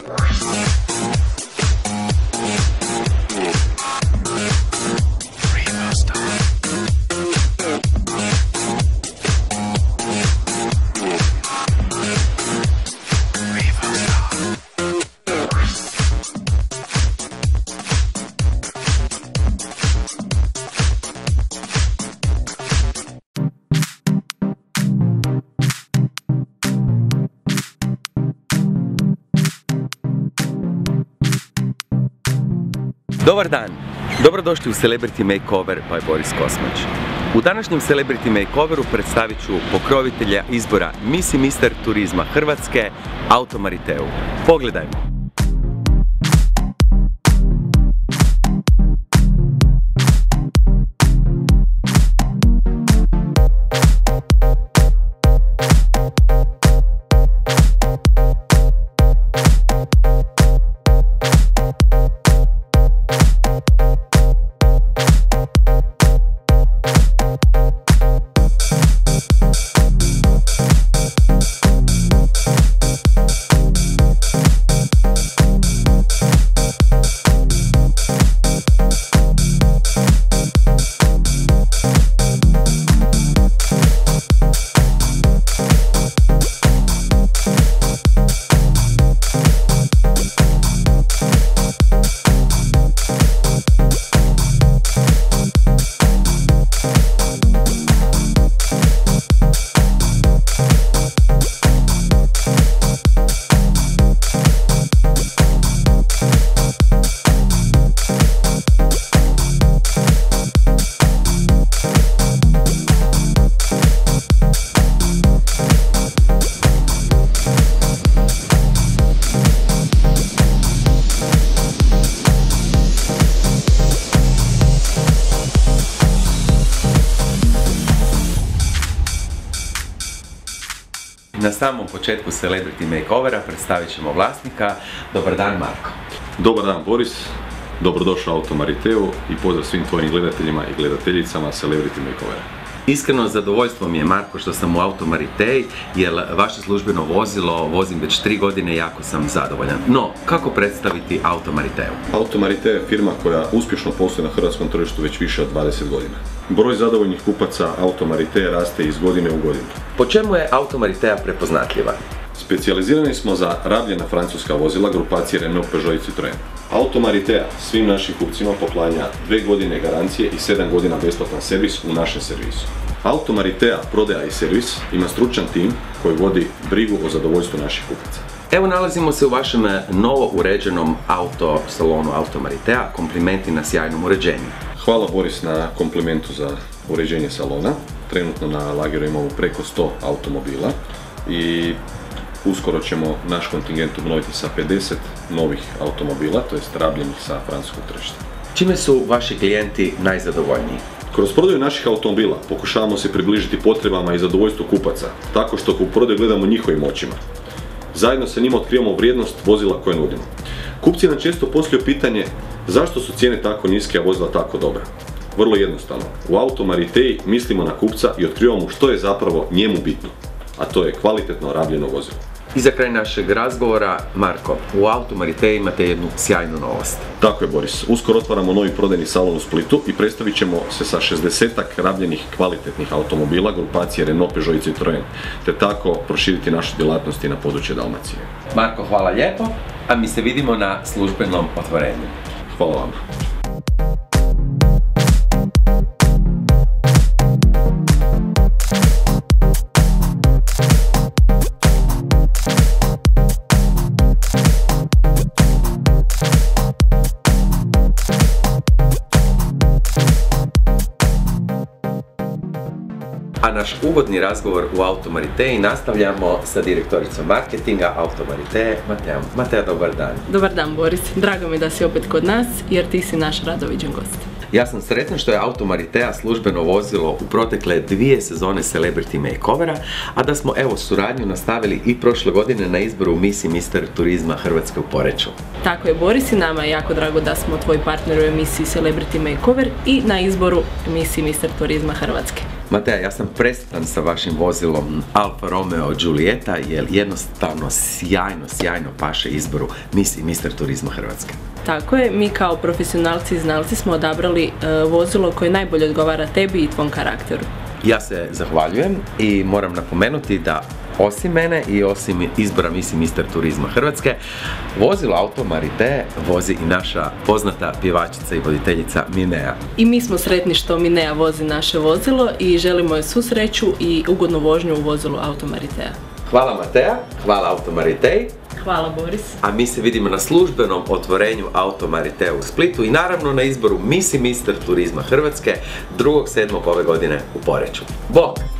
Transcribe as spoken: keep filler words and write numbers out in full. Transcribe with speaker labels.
Speaker 1: Dobar dan, dobrodošli u Celebrity Makeover by Boris Kosmać. U današnjem Celebrity Makeoveru predstavit ću pokrovitelja izbora Miss i mister turizma Hrvatske, Auto Mariteu. Pogledajmo! Na samom početku Celebrity Makeovera predstavit ćemo vlasnika. Dobar dan, Marko.
Speaker 2: Dobar dan, Boris. Dobrodošao Auto Mariteu i pozdrav svim tvojim gledateljima i gledateljicama Celebrity Makeovera.
Speaker 1: Iskreno zadovoljstvo mi je, Marko, što sam u Auto Maritei, jer vaše službeno vozilo vozim već tri godine i jako sam zadovoljan. No, kako predstaviti Auto Mariteu?
Speaker 2: Auto Mariteu je firma koja uspješno posluje na hrvatskom tržištu već više od dvadeset godina. Broj zadovoljnih kupaca Auto Maritea raste iz godine u godinu.
Speaker 1: Po čemu je Auto Maritea prepoznatljiva?
Speaker 2: Specijalizirani smo za rabljena francuska vozila grupacije Renault, Peugeot i Citroën. Auto Maritea svim našim kupcima poklanja dve godine garancije i sedam godina besplatan servis u našem servisu. Auto Maritea prodaja i servis ima stručan tim koji vodi brigu o zadovoljstvu naših kupaca.
Speaker 1: Evo, nalazimo se u vašem novo uređenom auto salonu Auto Maritea. Komplimenti na sjajnom uređenju.
Speaker 2: Hvala, Boris, na komplimentu za uređenje salona. Trenutno na lageru imamo preko sto automobila i uskoro ćemo naš kontingent obnoviti sa pedeset novih automobila, to jest rabljenih sa francuskog tržišta.
Speaker 1: Čime su vaši klijenti najzadovoljniji?
Speaker 2: Kroz prodaju naših automobila pokušavamo se približiti potrebama i zadovoljstvu kupaca, tako što u prodaju gledamo njihovim očima. Zajedno sa njima otkrivamo vrijednost vozila koje nudimo. Kupci nam često postavljaju pitanje zašto su cijene tako niske, a vozila tako dobra. Vrlo jednostavno, u Auto Maritei mislimo na kupca i otkrivamo što je zapravo njemu bitno, a to je kvalitetno rabljeno vozilo.
Speaker 1: I za kraj našeg razgovora, Marko, u Auto Maritei imate jednu sjajnu novost.
Speaker 2: Tako je, Boris. Uskoro otvaramo novi prodajni salon u Splitu i predstavit ćemo se sa šezdesetak rabljenih kvalitetnih automobila grupacije Renault, Peugeot i Citroën, te tako proširiti našu djelatnost i na područje Dalmacije.
Speaker 1: Marko, hvala lijepo, a mi se vidimo na službenom otvorenju.
Speaker 2: Hvala vam.
Speaker 1: A naš uvodni razgovor u Auto Maritei nastavljamo sa direktoricom marketinga Auto Maritei, Mateja. Mateja, dobar dan.
Speaker 3: Dobar dan, Boris. Drago mi da si opet kod nas, jer ti si naš radoviđen gost.
Speaker 1: Ja sam sretan što je Auto Maritea službeno vozilo u protekle dvije sezone Celebrity Makeovera, a da smo evo suradnju nastavili i prošle godine na izboru Miss i mister turizma Hrvatske u Poreču.
Speaker 3: Tako je, Boris, i nama je jako drago da smo tvoj partner u emisiji Celebrity Makeover i na izboru Miss i mister turizma Hrvatske.
Speaker 1: Mateja, ja sam presretan sa vašim vozilom Alfa Romeo Giulietta jer jednostavno sjajno, sjajno paše izboru Miss i mister Turizma Hrvatske.
Speaker 3: Tako je, mi kao profesionalci i znalci smo odabrali uh, vozilo koje najbolje odgovara tebi i tvom karakteru.
Speaker 1: Ja se zahvaljujem i moram napomenuti da osim mene i osim izbora Miss i mister Turizma Hrvatske, vozilo Auto Marité vozi i naša poznata pjevačica i voditeljica Minea.
Speaker 3: I mi smo sretni što Minea vozi naše vozilo i želimo joj svu sreću i ugodnu vožnju u vozilu Auto Maritea.
Speaker 1: Hvala Mateja, hvala Auto Marité.
Speaker 3: Hvala Boris.
Speaker 1: A mi se vidimo na službenom otvorenju Auto Maritea u Splitu i naravno na izboru Miss i mister Turizma Hrvatske drugog sedmog ove godine u Poreču. Bok!